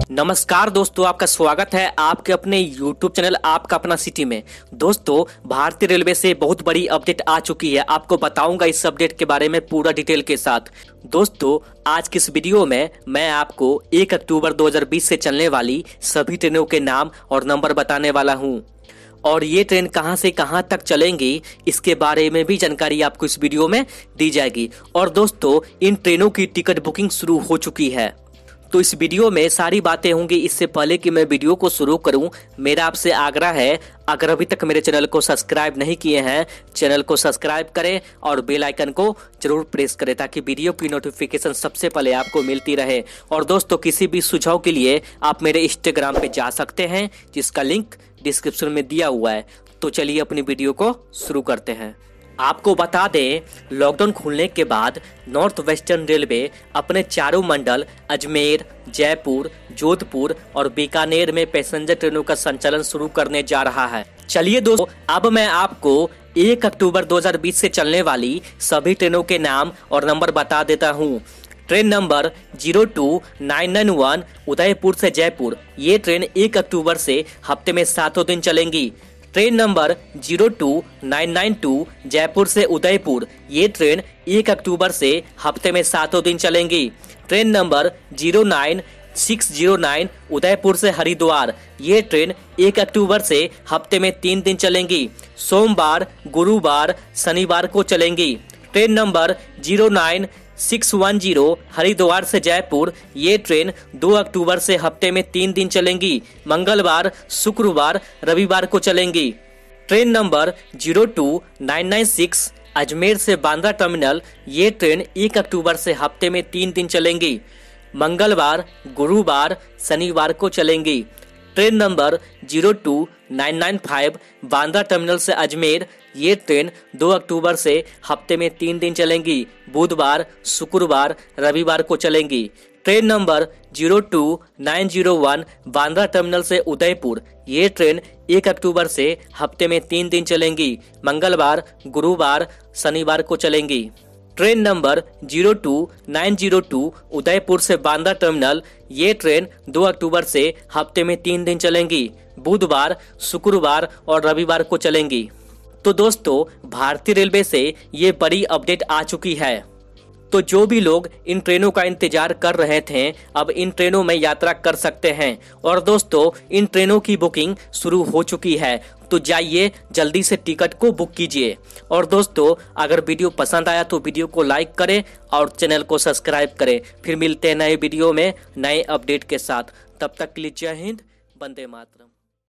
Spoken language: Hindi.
नमस्कार दोस्तों, आपका स्वागत है आपके अपने YouTube चैनल आपका अपना सिटी में। दोस्तों, भारतीय रेलवे से बहुत बड़ी अपडेट आ चुकी है। आपको बताऊंगा इस अपडेट के बारे में पूरा डिटेल के साथ। दोस्तों, आज की इस वीडियो में मैं आपको 1 अक्टूबर 2020 से चलने वाली सभी ट्रेनों के नाम और नंबर बताने वाला हूं और ये ट्रेन कहां से कहां तक चलेंगी इसके बारे में भी जानकारी आपको इस वीडियो में दी जाएगी। और दोस्तों, इन ट्रेनों की टिकट बुकिंग शुरू हो चुकी है, तो इस वीडियो में सारी बातें होंगी। इससे पहले कि मैं वीडियो को शुरू करूं, मेरा आपसे आग्रह है, अगर अभी तक मेरे चैनल को सब्सक्राइब नहीं किए हैं, चैनल को सब्सक्राइब करें और बेल आइकन को जरूर प्रेस करें ताकि वीडियो की नोटिफिकेशन सबसे पहले आपको मिलती रहे। और दोस्तों, किसी भी सुझाव के लिए आप मेरे इंस्टाग्राम पे जा सकते हैं, जिसका लिंक डिस्क्रिप्शन में दिया हुआ है। तो चलिए अपनी वीडियो को शुरू करते हैं। आपको बता दें, लॉकडाउन खुलने के बाद नॉर्थ वेस्टर्न रेलवे अपने चारों मंडल अजमेर, जयपुर, जोधपुर और बीकानेर में पैसेंजर ट्रेनों का संचालन शुरू करने जा रहा है। चलिए दोस्तों, अब मैं आपको 1 अक्टूबर 2020 से चलने वाली सभी ट्रेनों के नाम और नंबर बता देता हूँ। ट्रेन नंबर 02991 उदयपुर से जयपुर, ये ट्रेन 1 अक्टूबर से हफ्ते में 7 दिन चलेंगी। ट्रेन नंबर 02992 जयपुर से उदयपुर, ये ट्रेन 1 अक्टूबर से हफ्ते में 7 दिन चलेंगी। ट्रेन नंबर 09609 उदयपुर से हरिद्वार, ये ट्रेन 1 अक्टूबर से हफ्ते में 3 दिन चलेंगी। सोमवार, गुरुवार, शनिवार को चलेंगी। ट्रेन नंबर 09610 हरिद्वार से जयपुर, ये ट्रेन 2 अक्टूबर से हफ्ते में 3 दिन चलेंगी। मंगलवार, शुक्रवार, रविवार को चलेंगी। ट्रेन नंबर 02996 अजमेर से बांद्रा टर्मिनल, ये ट्रेन 1 अक्टूबर से हफ्ते में 3 दिन चलेंगी। मंगलवार, गुरुवार, शनिवार को चलेंगी। ट्रेन नंबर 02995 बांद्रा टर्मिनल से अजमेर, ये ट्रेन 2 अक्टूबर से हफ्ते में 3 दिन चलेंगी। बुधवार, शुक्रवार, रविवार को चलेंगी। ट्रेन नंबर 02901 बांद्रा टर्मिनल से उदयपुर, ये ट्रेन 1 अक्टूबर से हफ्ते में 3 दिन चलेंगी। मंगलवार, गुरुवार, शनिवार को चलेंगी। ट्रेन नंबर 02902 उदयपुर से बांद्रा टर्मिनल, ये ट्रेन 2 अक्टूबर से हफ्ते में 3 दिन चलेंगी। बुधवार, शुक्रवार और रविवार को चलेंगी। तो दोस्तों, भारतीय रेलवे से ये बड़ी अपडेट आ चुकी है। तो जो भी लोग इन ट्रेनों का इंतजार कर रहे थे, अब इन ट्रेनों में यात्रा कर सकते हैं। और दोस्तों, इन ट्रेनों की बुकिंग शुरू हो चुकी है, तो जाइए जल्दी से टिकट को बुक कीजिए। और दोस्तों, अगर वीडियो पसंद आया तो वीडियो को लाइक करें और चैनल को सब्सक्राइब करें। फिर मिलते हैं नए वीडियो में नए अपडेट के साथ। तब तक के लिए जय हिंद, वंदे मातरम।